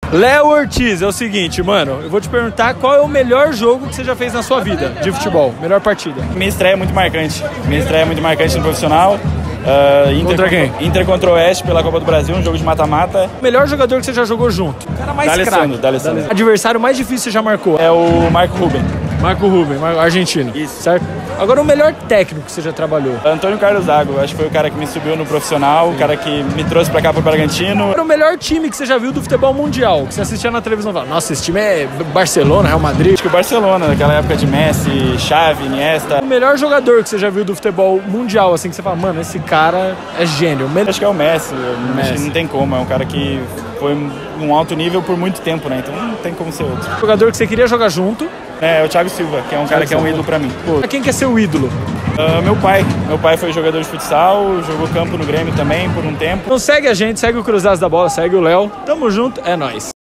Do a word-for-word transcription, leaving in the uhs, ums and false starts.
Léo Ortiz, é o seguinte, mano, eu vou te perguntar qual é o melhor jogo que você já fez na sua vida de futebol, melhor partida. Minha estreia é muito marcante, minha estreia é muito marcante no profissional. Uh, Inter contra quem? Inter contra o Oeste pela Copa do Brasil, um jogo de mata-mata. Melhor jogador que você já jogou junto? O cara mais craque. D'Alessandro. Adversário mais difícil que você já marcou? É o Marco Ruben. Marco Ruben, argentino. Isso. Certo? Agora o melhor técnico que você já trabalhou? Antônio Carlos Zago, acho que foi o cara que me subiu no profissional, Sim. o cara que me trouxe pra cá pro Bragantino. Agora o melhor time que você já viu do futebol mundial, que você assistia na televisão e falava, nossa, esse time é Barcelona, Real Madrid. Acho que o Barcelona, naquela época de Messi, Xavi, Iniesta. O melhor jogador que você já viu do futebol mundial, assim, que você fala, mano, esse cara é gênio. Melhor... Acho que é o Messi, Messi. Acho que não tem como, é um cara que foi um alto nível por muito tempo, né? Então não tem como ser outro. O jogador que você queria jogar junto? É, o Thiago Silva, que é um cara que é um ídolo pra mim. Pô, quem quer ser o ídolo? Uh, meu pai. Meu pai foi jogador de futsal, jogou campo no Grêmio também por um tempo. Então segue a gente, segue o Cruzados da Bola, segue o Léo. Tamo junto, é nóis.